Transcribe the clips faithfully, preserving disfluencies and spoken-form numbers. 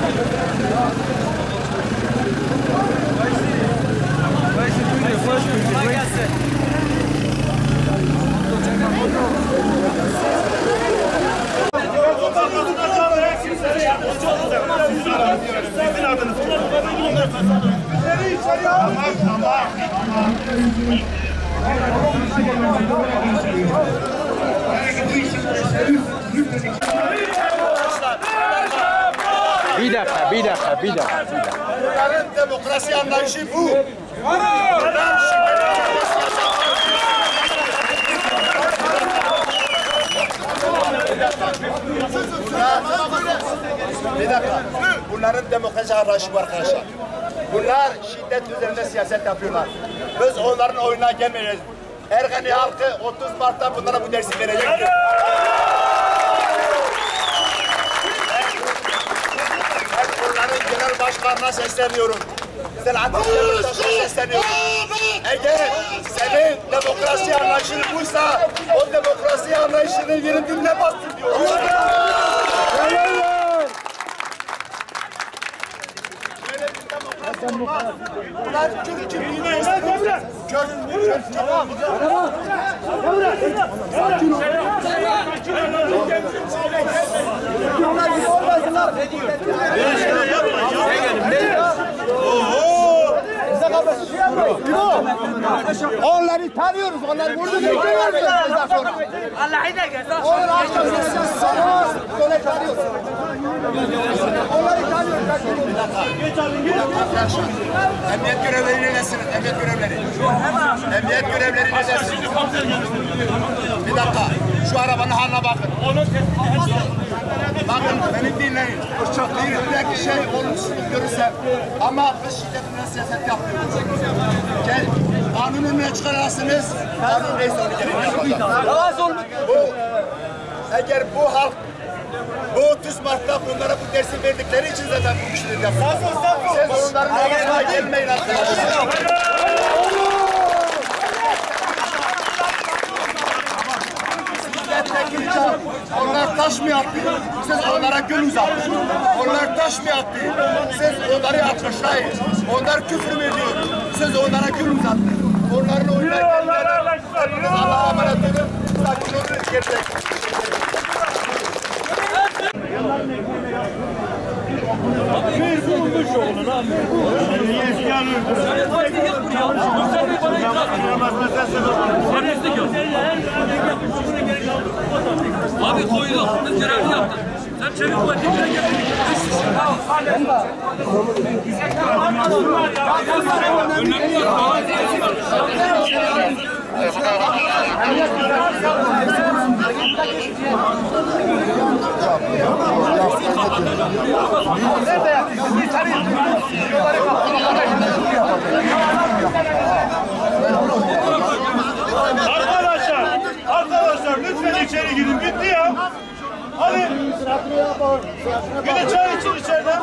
Bir dakika, bir dakika, bir dakika. Bunların demokrasi anlayışı bu. Bir dakika. Bunların demokrasi anlayışı var arkadaşlar. Bunlar şiddet üzerinde siyaset yapıyorlar. Biz onların oyununa gelmeyeceğiz. Ergani halkı otuz Mart'ta bunlara bu dersi verecektir. Ben bunların genel başkanına sesleniyorum. Selahattin Demirtaş'a sesleniyorum. Eğer senin demokrasi anlayışın buysa, o demokrasi anlayışını yerin dinle bastır diyorum. Bunlar Kürt kimliğini istiyor. Kürt, Kürt, tamam. Sakin ol. Onlar gibi olmasınlar. Onları tanıyoruz, onları vurdu da görmüyoruz sonra. Allah'ı da gel. Onları arkadaşlar sana böyle tanıyoruz. Onları tanıyoruz. Emniyet görevleri neredesiniz? Emniyet görevleri. Emniyet görevleri neredesiniz? Bir dakika. Şu arabanın haline bakın. Bakın beni dinleyin. Bir tek şey olumsuzluk görürsem ama biz şiddetle siyaset yapmıyoruz. Gel, kanun önüne çıkarırsınız, kanun neyse onu gelin yapacak. Bu, eğer bu halk bu otuz Mart'ta bunlara bu dersi verdikleri için zaten bu işleri yapıyorlar. Siz onların arasına gelmeyin arkadaşlar. Onlar taş mı attı? Siz onlara gül uzattınız. Onlar taş mı attı? Siz onları atmışlayın. Onlar küfür mü ediyor? Siz onlara gül uzattınız. Onların oyuna gelmeleri. Allah'a emanet olun. Sakin olun. Gerçek. Bir bulmuş oğlunu lan. Niye isyan öldürüyor? Abi koydu. Biz görevini yaptık. Sen çevik kuvvetliklere getirdin. Arkadaşlar, arkadaşlar lütfen içeri girin. Bitti ya. Hadi. Bir de çay için içeriden.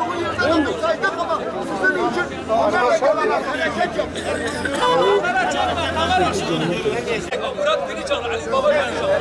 Murat beni çağır. Ali Baba beni çağır.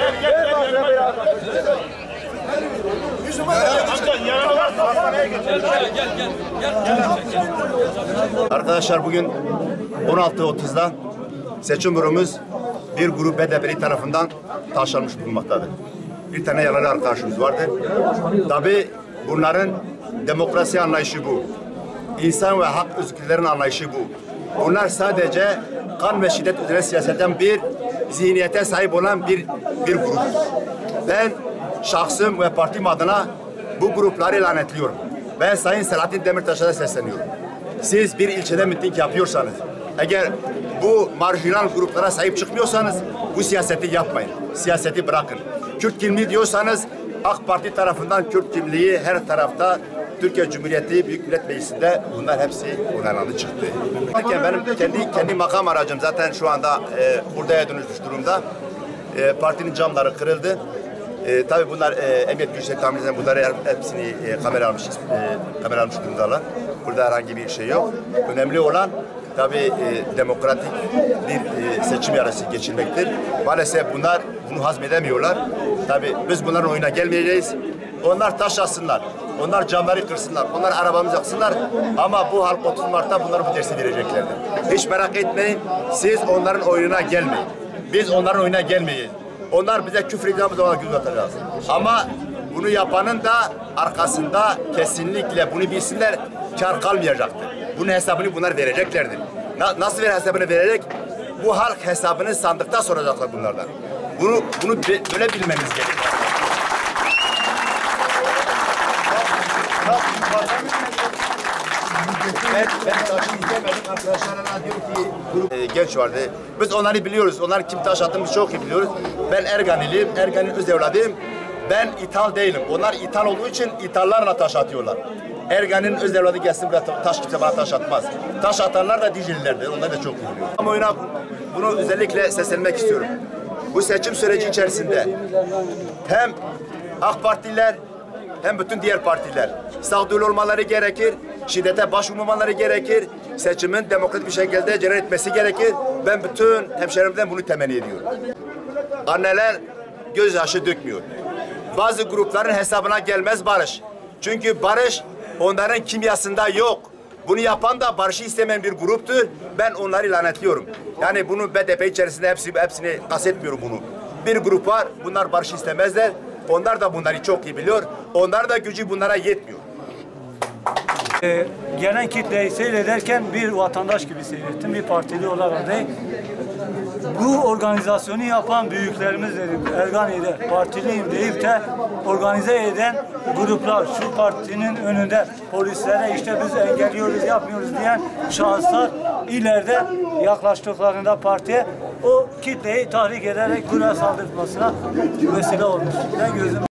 Arkadaşlar bugün on altı otuzda seçim büromuz bir grup B D P'li tarafından taşlanmış bulunmaktadır. Bir tane yaralı arkadaşımız vardı. Tabii bunların demokrasi anlayışı bu. İnsan ve hak özgürlüklerin anlayışı bu. Bunlar sadece kan ve şiddet üzerine siyasetten bir zihniyete sahip olan bir bir grup. Ben şahsım ve partim adına bu grupları lanetliyorum. Ben Sayın Selahattin Demirtaş'a da sesleniyorum. Siz bir ilçede miting yapıyorsanız, eğer bu marjinal gruplara sahip çıkmıyorsanız bu siyaseti yapmayın. Siyaseti bırakın. Kürt kimliği diyorsanız AK Parti tarafından Kürt kimliği her tarafta Türkiye Cumhuriyeti Büyük Millet Meclisi'nde bunlar hepsi onaylandı çıktı. Benim kendi kendi makam aracım zaten şu anda e, hurdaya dönüşmüş durumda. E, partinin camları kırıldı. E, tabii bunlar e, emniyet güçleri tahmin eden bunları hepsini e, kamera almış, e, kamera almış durumdalar. Burada herhangi bir şey yok. Önemli olan tabii e, demokratik bir e, seçim yarışı geçirmektir. Maalesef bunlar bunu hazmedemiyorlar. Tabii biz bunların oyuna gelmeyeceğiz. Onlar taş atsınlar, onlar camları kırsınlar, onlar arabamızı yaksınlar. Ama bu halk otuz Mart'ta bunlara bu dersi vereceklerdir. Hiç merak etmeyin, siz onların oyununa gelmeyin. Biz onların oyununa gelmeyin. Onlar bize küfür edeceğimiz zaman göz atacağız. Ama bunu yapanın da arkasında kesinlikle bunu bilsinler, kar kalmayacaktır. Bunun hesabını bunlar vereceklerdir. Na, nasıl bir hesabını verecek? Bu halk hesabını sandıkta soracaklar bunlardan. Bunu bunu be, böyle bilmeniz gerekiyor. Ben, ben taşı izlemedim. Arkadaşlarına diyor ki grup e, genç vardı. Biz onları biliyoruz. Onlar kim taş attığımızı çok iyi biliyoruz. Ben Erganiliyim. Ergan'ın öz evladıyım. Ben ithal değilim. Onlar ithal olduğu için ithallarla taş atıyorlar. Ergan'ın öz evladı gelsin buraya taş kimse bana taş atmaz. Taş atanlar da Dicle'lilerdir. Onlar da çok iyi biliyor. Ama oyuna bunu özellikle seslenmek istiyorum. Bu seçim süreci içerisinde hem AK Partililer hem bütün diğer partiler sağduyulu olmaları gerekir, şiddete başvurmamaları gerekir, seçimin demokratik bir şekilde cereyan etmesi gerekir. Ben bütün hemşehrilerimden bunu temenni ediyorum. Anneler gözyaşı dökmüyor. Bazı grupların hesabına gelmez barış. Çünkü barış onların kimyasında yok. Bunu yapan da barışı istemeyen bir gruptur. Ben onları lanetliyorum. Yani bunu B D P içerisinde hepsi, hepsini kastetmiyorum bunu. Bir grup var, bunlar barışı istemezler. Onlar da bunları çok iyi biliyor. Onlar da gücü bunlara yetmiyor. Ee, gelen kitleyi seyrederken bir vatandaş gibi seyrettim, bir partili olarak değil. Bu organizasyonu yapan büyüklerimiz dedik, Ergani'de partiliyim deyip de organize eden gruplar, şu partinin önünde polislere işte biz engelliyoruz, yapmıyoruz diyen şahıslar ileride yaklaştıklarında partiye o kitleyi tahrik ederek buraya saldırmasına vesile olmuş. Ben gözüm